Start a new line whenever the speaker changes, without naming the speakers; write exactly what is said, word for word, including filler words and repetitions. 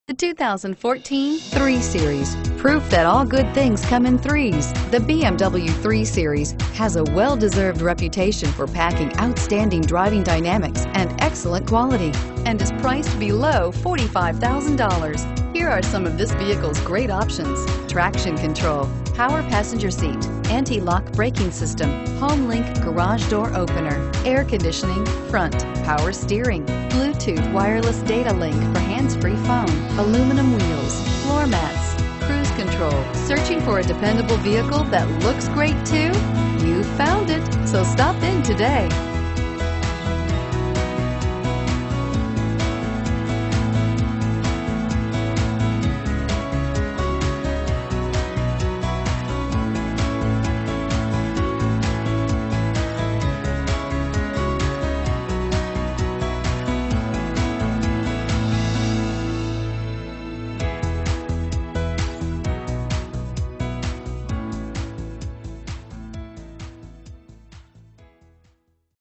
The two thousand fourteen three Series. Proof that all good things come in threes. The B M W three Series has a well-deserved reputation for packing outstanding driving dynamics and excellent quality, and is priced below forty-five thousand dollars. Here are some of this vehicle's great options: traction control, power passenger seat, anti-lock braking system, HomeLink garage door opener, air conditioning, front, power steering, Bluetooth wireless data link for hands-free phone, aluminum wheels, floor mats, cruise control. Searching for a dependable vehicle that looks great too? You found it, so stop in today.